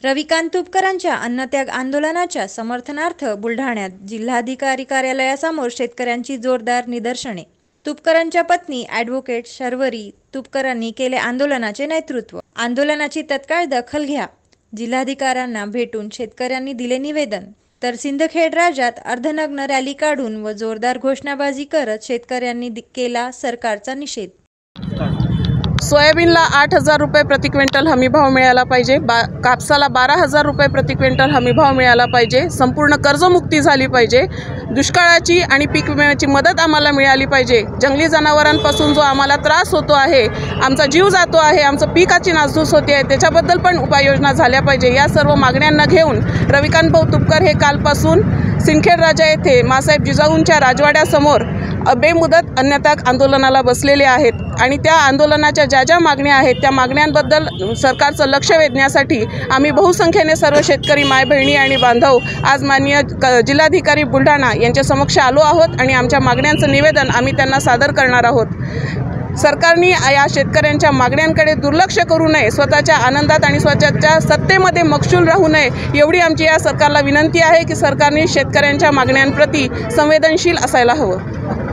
रविकांत तुपकरांच्या अन्नत्याग आंदोलनाच्या समर्थनार्थ बुलढाण्यात जिल्हाधिकारी कार्यालयासमोर शेतकऱ्यांची जोरदार निदर्शने। तुपकरांच्या पत्नी ॲडव्होकेट शर्वरी तुपकरांनी केले आंदोलनाचे नेतृत्व। आंदोलनाची तत्काळ दखल घ्या, जिल्हाधिकाऱ्यांना भेटून शेतकऱ्यांनी दिले निवेदन। तर सिंदखेड राज्यात अर्धनग्न रॅली काढून व जोरदार घोषणाबाजी करत शेतकऱ्यांनी केला सरकारचा निषेध। सोयाबीनला 8,000 रुपये प्रति क्विंटल हमीभाव मिळाला पाहिजे। कापसाला 12,000 रुपये प्रति क्विंटल हमीभाव मिळाला पाहिजे। संपूर्ण कर्जमुक्ती झाली पाहिजे। दुष्काळाची आणि पीक विम्याची मदत आम्हाला मिळाली पाहिजे। जंगली जनावरांपासून जो आम्हाला त्रास होतो आहे, आमचा जीव जातो आहे, आमचं पिकाची नासधूस होते आहे, त्याच्याबद्दल पण उपाययोजना झाल्या पाहिजे। या सर्व मागण्यांना घेऊन रविकांत भाऊ तुपकर हे कालपासून सिंदखेड राजा येथे मासाहेब जिजाऊंच्या राजवाड्यासमोर बेमुदत अन्नत्याग आंदोलनाला बसलेले आहेत आणि त्या आंदोलनाच्या ज्या मागण्या आहेत त्या मागण्यांबद्दल सरकारचं लक्ष वेधण्यासाठी आम्ही बहुसंख्येने सर्व शेतकरी माय बहिणी आणि बांधव आज माननीय जिल्हाधिकारी बुलढाणा यांच्या समक्ष आलो आहोत आणि आमच्या मागण्यांचं निवेदन आम्ही त्यांना सादर करणार आहोत। सरकारने या शेतकऱ्यांच्या मागण्यांकडे दुर्लक्ष करू नये, स्वतःच्या आनंदात आणि स्वतःच्या सत्तेमध्ये मगशूल राहू नये एवढी आमची या सरकारला विनंती आहे की सरकारने शेतकऱ्यांच्या मागण्यांप्रती संवेदनशील असायला हवं।